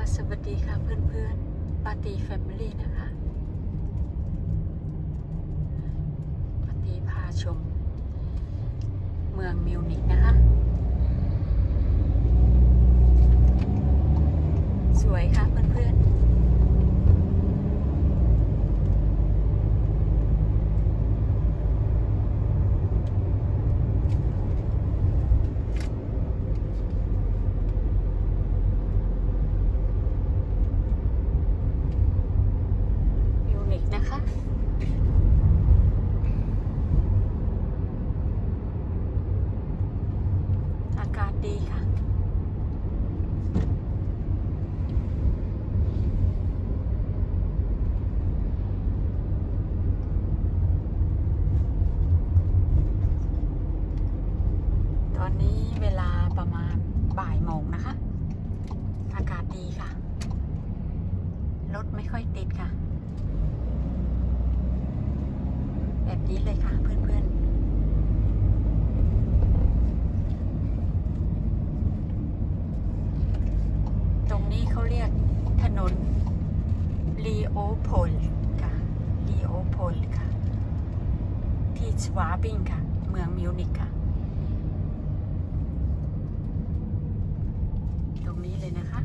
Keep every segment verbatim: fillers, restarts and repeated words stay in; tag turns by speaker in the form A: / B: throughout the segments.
A: สวัสดีค่ะเพื่อนๆปาร์ตี้แฟมิลี่นะคะปาร์ตี้พาชมเมืองมิวนิกนะคะสวยค่ะเพื่อนๆนะคะอากาศดีค่ะตอนนี้เวลาประมาณบ่ายโมงนะคะอากาศดีค่ะรถไม่ค่อยติดค่ะแบบนี้เลยค่ะเพื่อนๆตรงนี้เขาเรียกถนนลีโอโพลค่ะลีโอโพลค่ะที่ชวาบิงค่ะเมืองมิวนิกค่ะตรงนี้เลยนะคะ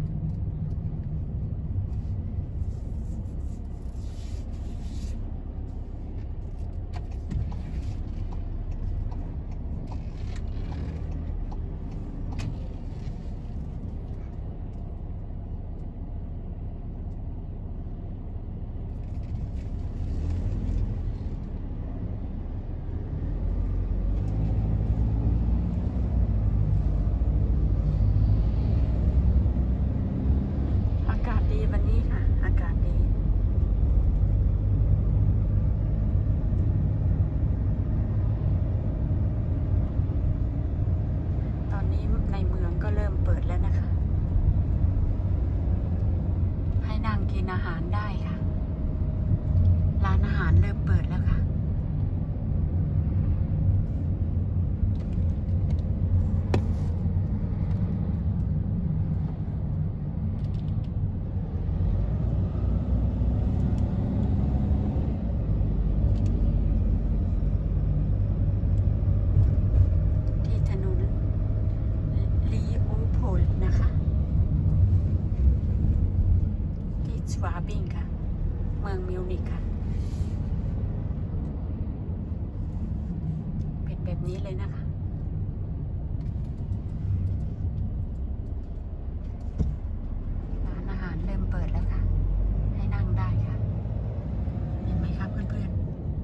A: วันนี้ค่ะอากาศดีตอนนี้ในเมืองก็เริ่มเปิดแล้วนะคะให้นั่งกินอาหารได้ค่ะร้านอาหารเริ่มเปิดแล้วค่ะชวาบิงค่ะเมืองมิวนิกค่ะเป็นแบบนี้เลยนะคะร้านอาหารเริ่มเปิดแล้วค่ะให้นั่งได้ค่ะเห็นไหมคะเพื่อนๆ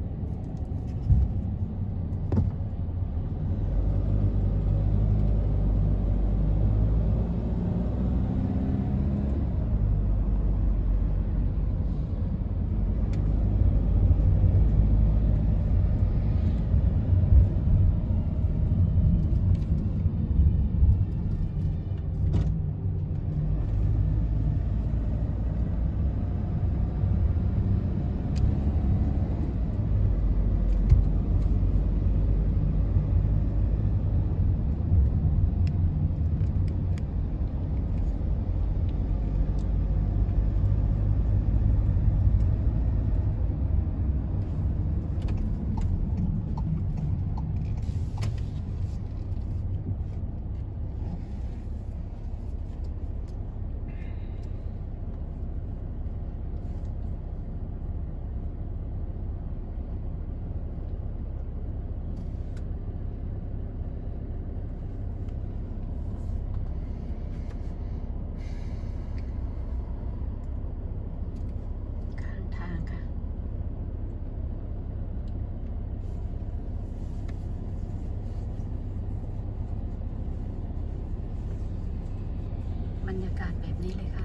A: บรรยากาศแบบนี้เลยค่ะ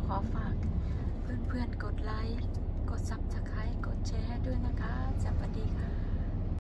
A: ขอฝากเพื่อนๆกดไลค์กดซับสไครต์กดแชร์ด้วยนะคะสวัสดีค่ะ